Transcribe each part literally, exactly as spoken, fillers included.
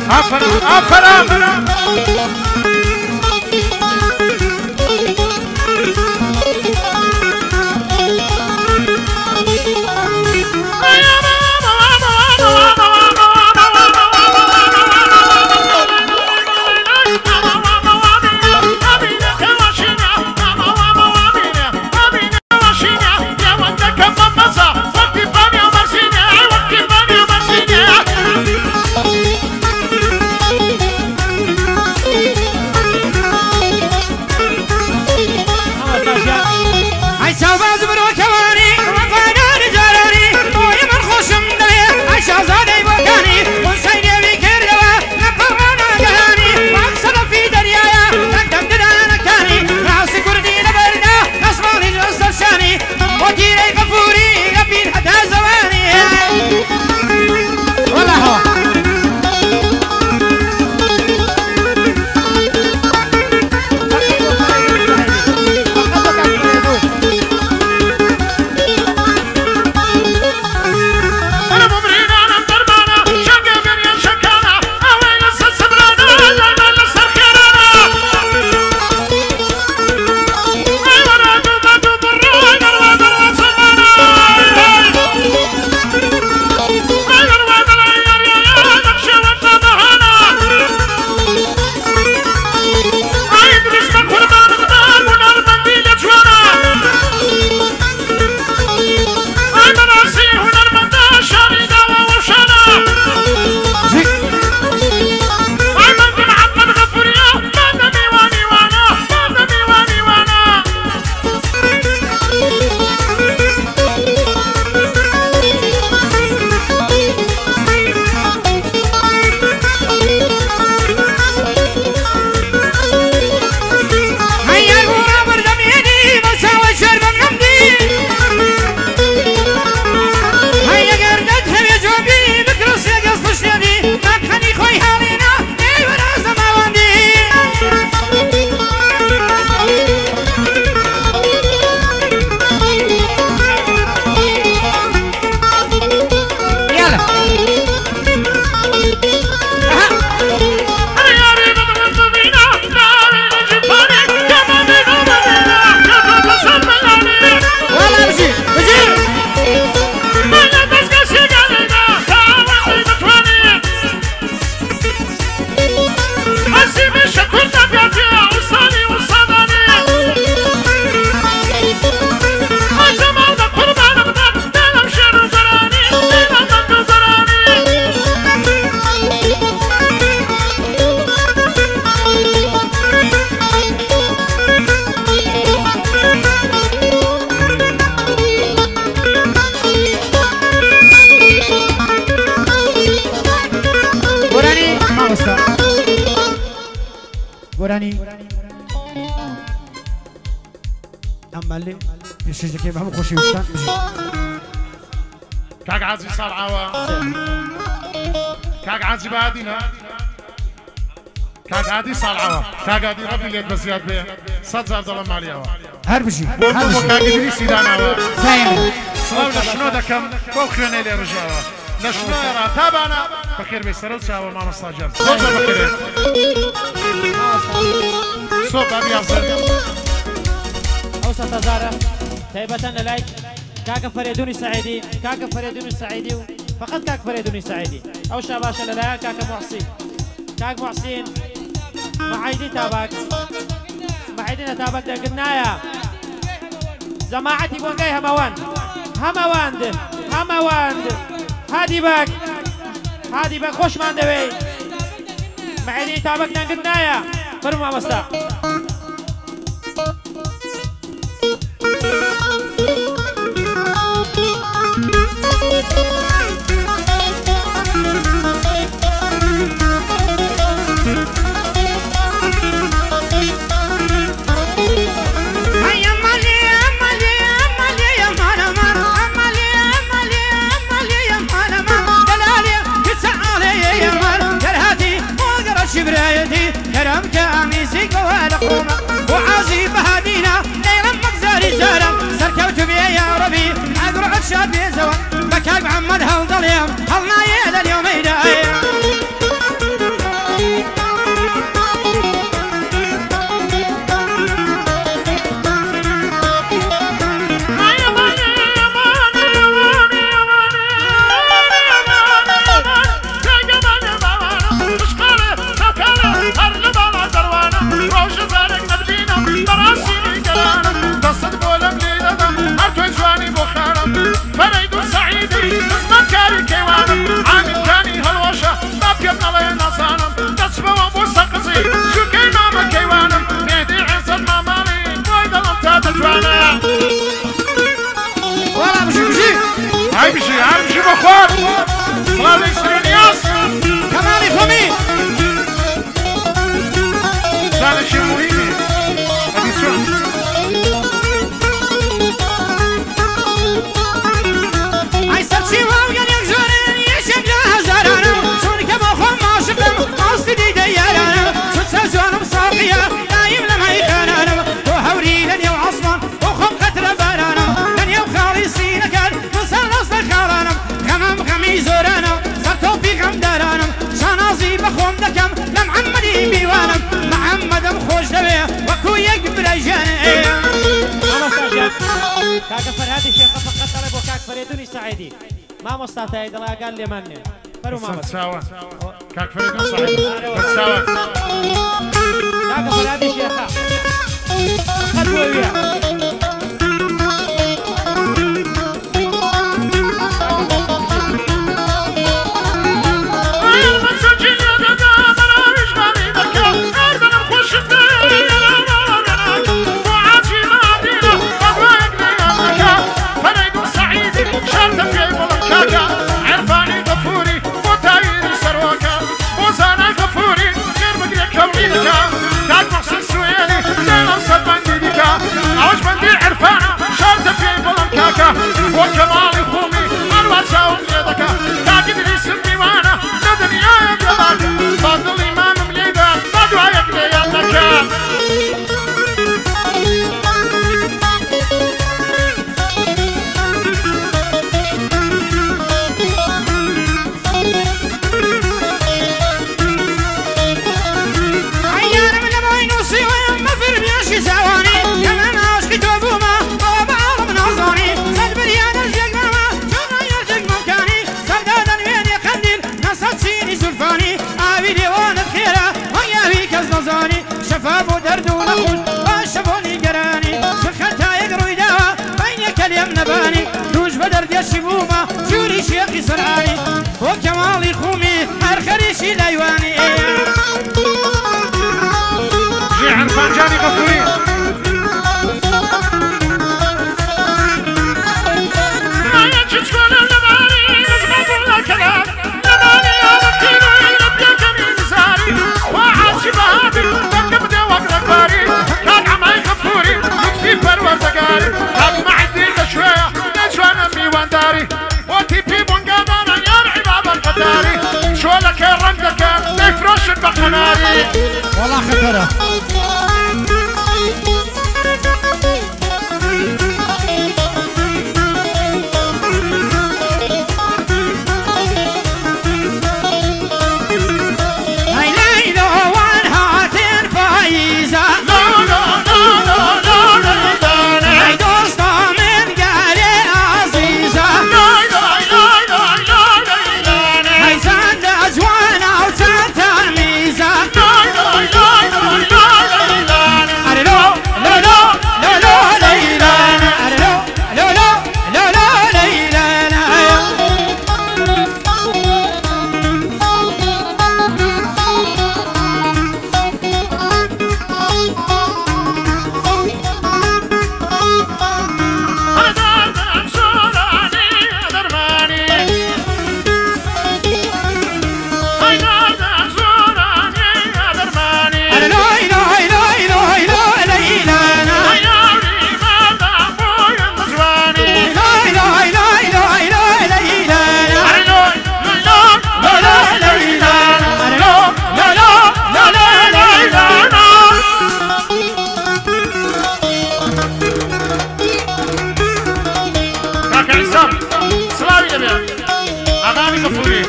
افرم افرم وراني أما اللي يشجع كيف هم خوشي وستان كاك عزي صالعوا كاك عزي بعدينا كاك عادي صالعوا كاك عادي ربي اللي بزياد به صد زار ظلم عليها هربشي هربشي كاك دري سيدانا زين صلاة شنو دكم بوخيوني لي رجاوا لشنو يرى تابعنا بخير بيسرل شاو ما مستاجر صوت بخير صوت ابي افضل اوسط زاره تيبة لايك كاك فريدوني سعيدي كاك فريدوني سعيدي فقط كاك فريدوني سعيدي او شاباش لا كاك محسن كاك محسن معيدي تابك معيدي تابك دقنايا جماعتي بونجاي هموان همواند همواند هادي باك هادي باك خوش من دوي معيدي تابك دقنايا فرمو مستا شبرايتي كرم كاميسي قوالو بيجي عم بيجي بخوار سلام يسري نياس كمالي خمي ثاني شيء مهم هذه سؤال اي سرشي واو يا يجورين يشجع هزارانا شون كما خم ما شفم قصدي دي ديارانا شو تسجون بصافية دايم لما يخانانا وحوري لن يو عصمان وخم قتل بارانا لن يو خالصين كان مسلس لخارانا غمام غمي زورانا صرتو في غم دارانا شانازي بخوم دكم لمحمدي بيوانم محمد خوش دوي وكو يقبل جاني خلاص أجاب كاك فرهادي شيخ فقط طلب وكاك فريدوني سعيدي ما مستطيع إذا الله قال لي مني فرو ما بس سوا كاك فريدوني سعيدي سوا كاك فرهادي شيخ فقط وياه وكمال خومي أروى تساوم يدك تاكد لي سمي وانا لدنيا يقلبك فضل إمام مليدا بدوا يقلي يدك عيار من أبوي نوصي ويا ما في ربياشي سواني كمان عاشقي توبوما وبعض من عظاني صد بريان الجيق ماما شوفنا يرجق مكاني سردادا وين يقندل نصت سيني زلفاني آبي ديوان الخيرة ويا بيك الزنزاني شفاب ودرد ونخوش وشفوني قراني شخلتا يقرو يداوى بينك اليم نباني دوش بدرد يشبوما جوري شيخي سرعاني وكمالي خومي أرخريشي لايواني جي عرفان جاني غفوري ما يجي تقول اللباني نزمت ولا كلام لباني يا مكينو يلبيا كمين زاري واحد شبابي بقى وقت باري كان عماي غفوري يكفي برور زقاري كان معدي شوية نشوانا ميوان داري وتي بي بونقادانا يرعي بابا القداري شو لك رنقك نفرش البقناري والله خطرة هاي ليلو وانهاتين فايزة لا لا لا لا لا لا لا هاي دوستا من قالي عزيزة لا لا لا لا لا لا لا هاي سند أجوانا وتاتا ميزة لا لا لا لا لا لا أرلو لولو لولو ليلانا أرلو لولو لولو ليلانا أرلو إلو إلو إلو إلو ليلانا إلو إلو إلو إلو إلو ليلانا لولو ليلانا أرلو لولو لولو ليلانا كاكا عصام سلامي نبيا أغاني غفوري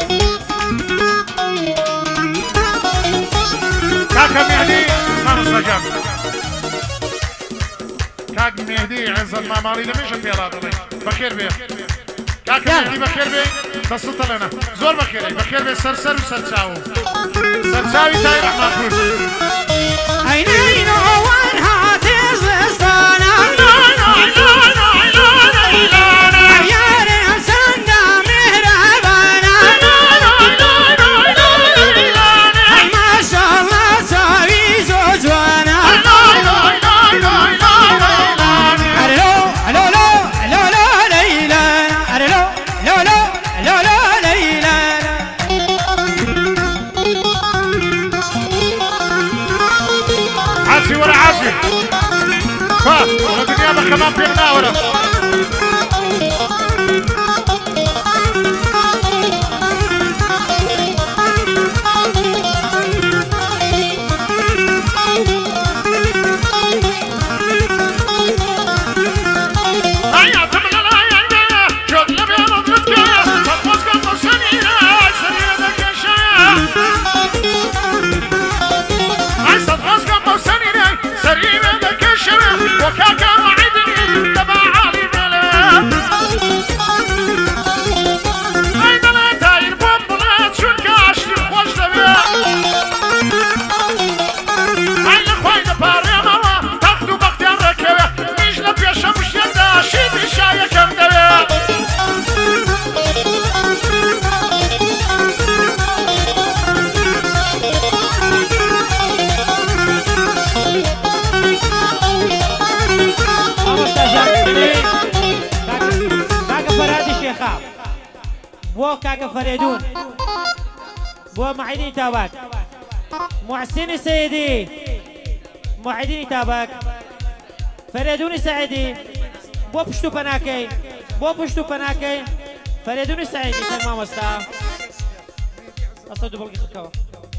كاكا مهدي ما مستجاب كاكا مهدي عز الماماري لمش البيضات بخير بيه كاكا مهدي بخير بيه بسطة لنا زور بخير بخير بيه سرسر وسرساو سرساوي تاي رحمة كروز أين أين وانها تزستانا عيار سندا مهربانا هاي ما شاء الله ساوي زوجوانا أرلو ألو لو ألو لو ليلانا أرلو بو كاكا فريدون بو معيدين تاباك محسن سيدي معيدين تاباك فريدون سعيدي بو بشتو بناكي بو بشتو بناكي فريدون سعيدي سلمان مستا أصدق بلقي خكوا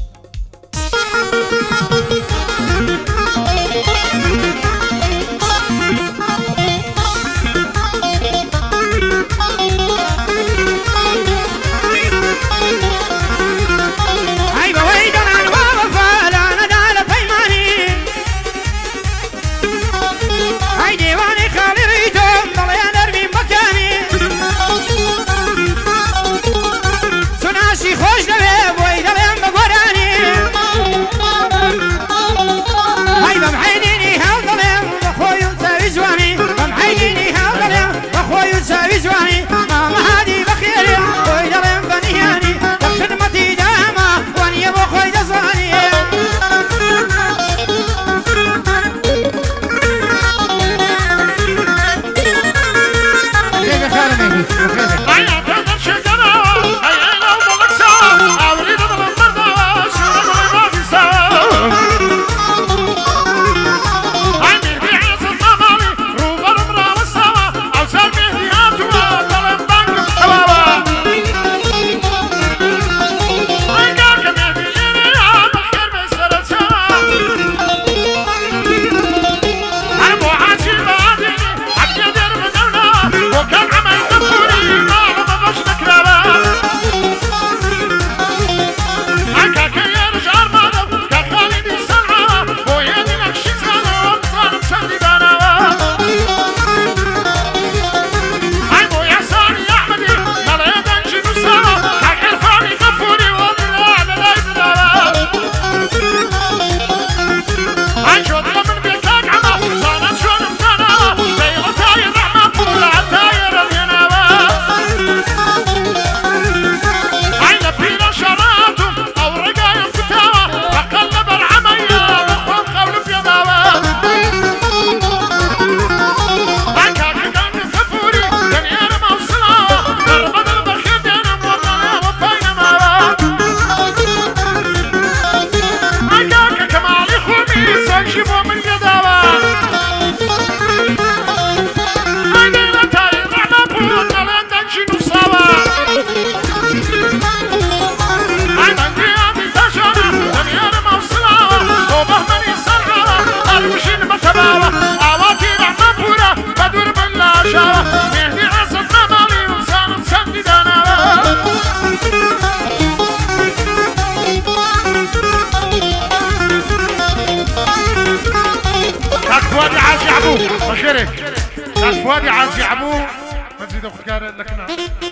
فؤادي عازي عبو مشارك كاك فؤادي عازي عبو مزيد اخت كار لكنا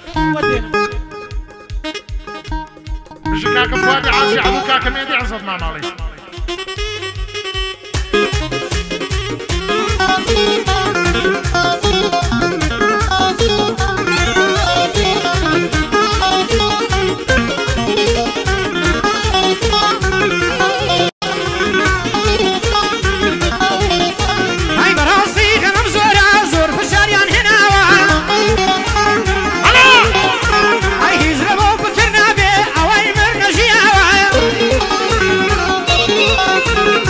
مش كاك فؤادي عازي عبو كاك ميدي عزت مع مالي Thank you.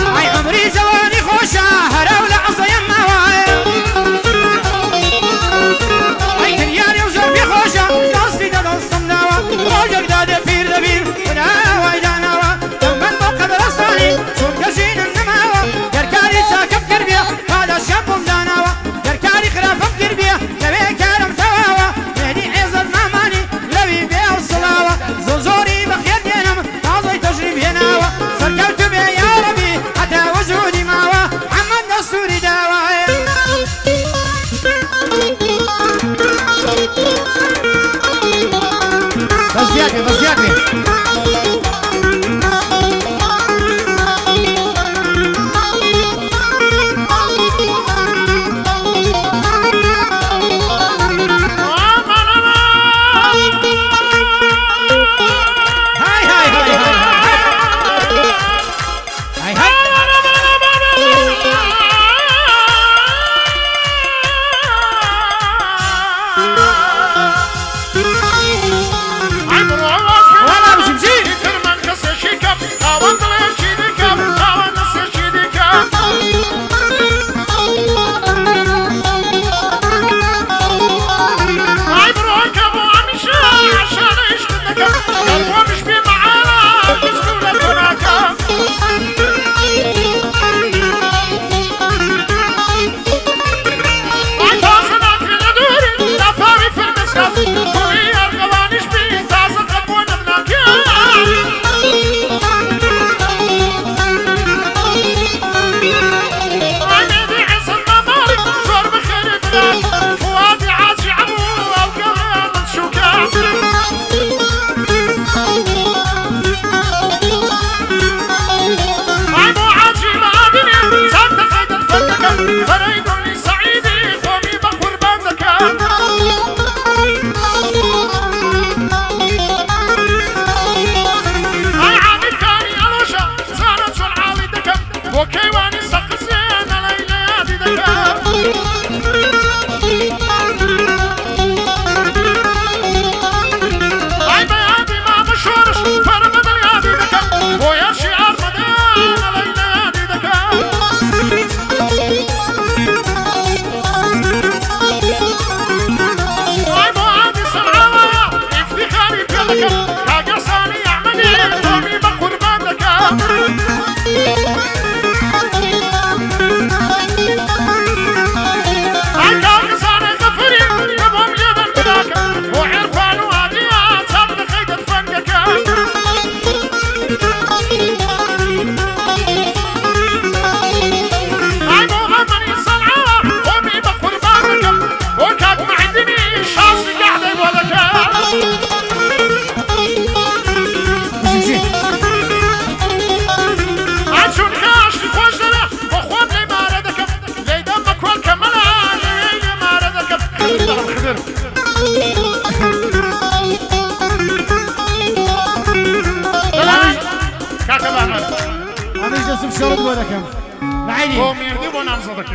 كلامك أنا جسم شرد ولا كم معيني بو ميردي بو نامزدك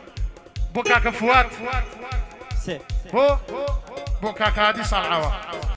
بو كاك فوات سي بو بو كاك هادي صالعوا